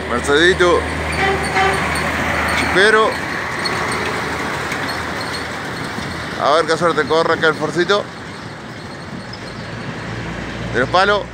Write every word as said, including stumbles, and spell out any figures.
Mercedito. Chipero. A ver qué suerte corre acá el forcito. De los palos.